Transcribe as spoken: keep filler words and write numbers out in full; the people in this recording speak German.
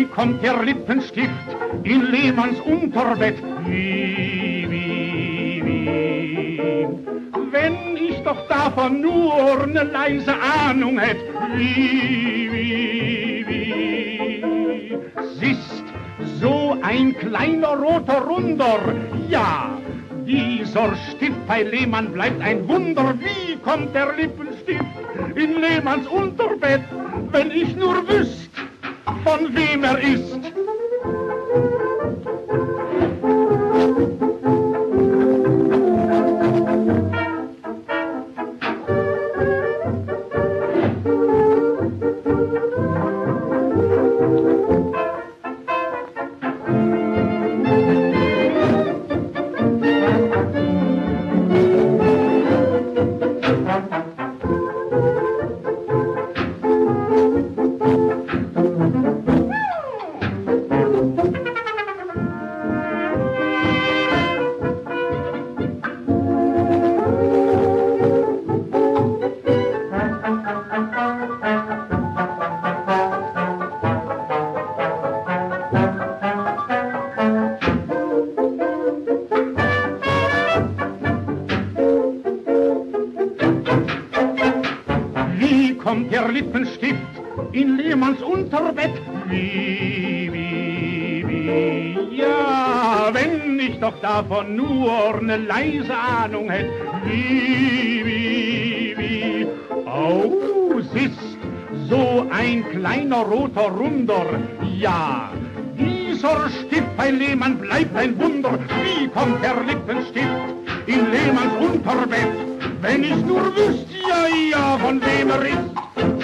kommt der Lippenstift in Lehmanns Unterbett? Wie, wie, wie. Wenn ich doch davon nur ne leise Ahnung hätt. Wie, wie, wie. Siehst, so ein kleiner roter Runder, ja, dieser Stift bei Lehmann bleibt ein Wunder. Wie kommt der Lippenstift in Lehmanns Unterbett? Wenn ich nur wüsst, von wem er ist. Kommt der Lippenstift in Lehmanns Unterbett? Wie, wie, wie, ja, wenn ich doch davon nur ne leise Ahnung hätt. Wie, wie, wie, oh, siehst, so ein kleiner roter Runder, ja, dieser Stift bei Lehmann bleibt ein Wunder. Wie kommt der Lippenstift in Lehmanns Unterbett? Wenn ich nur wüsst, ja, ja, von wem er ist.